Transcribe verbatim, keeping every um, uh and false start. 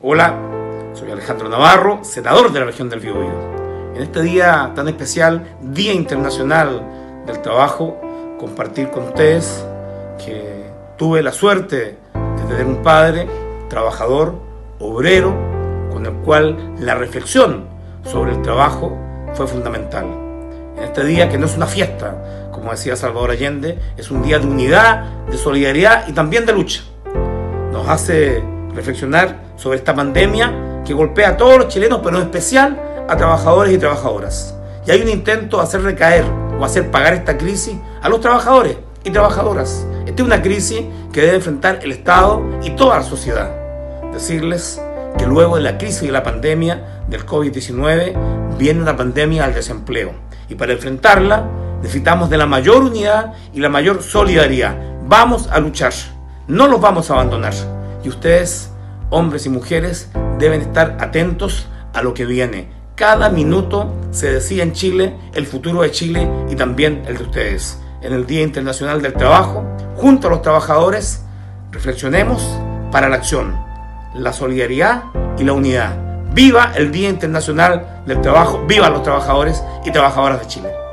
Hola, soy Alejandro Navarro, senador de la región del Biobío. En este día tan especial, Día Internacional del Trabajo, compartir con ustedes que tuve la suerte de tener un padre trabajador, obrero, con el cual la reflexión sobre el trabajo fue fundamental. En este día, que no es una fiesta, como decía Salvador Allende, es un día de unidad, de solidaridad y también de lucha. Nos hace reflexionar sobre esta pandemia que golpea a todos los chilenos, pero en especial a trabajadores y trabajadoras. Y hay un intento de hacer recaer o hacer pagar esta crisis a los trabajadores y trabajadoras. Esta es una crisis que debe enfrentar el Estado y toda la sociedad. Decirles que luego de la crisis de la pandemia del COVID diecinueve viene una pandemia al desempleo. Y para enfrentarla necesitamos de la mayor unidad y la mayor solidaridad. Vamos a luchar, no los vamos a abandonar. Y ustedes, hombres y mujeres, deben estar atentos a lo que viene. Cada minuto se decide en Chile el futuro de Chile y también el de ustedes. En el Día Internacional del Trabajo, junto a los trabajadores, reflexionemos para la acción, la solidaridad y la unidad. ¡Viva el Día Internacional del Trabajo! ¡Viva los trabajadores y trabajadoras de Chile!